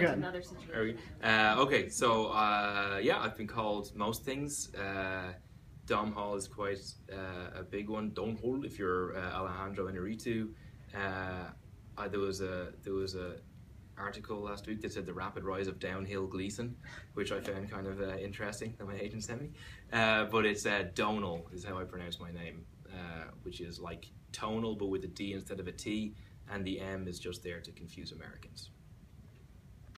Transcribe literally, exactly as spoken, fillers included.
again. Another situation. Uh, okay, so uh, yeah, I've been called most things. Uh, Domhnall is quite uh, a big one. Domhnall, if you're uh, Alejandro Inarritu. Uh, uh, there was a there was a article last week that said the rapid rise of Downhill Gleeson, which I found kind of uh, interesting that my agent sent me. Uh, but it's uh, Domhnall is how I pronounce my name, uh, which is like tonal but with a D instead of a T, and the M is just there to confuse Americans.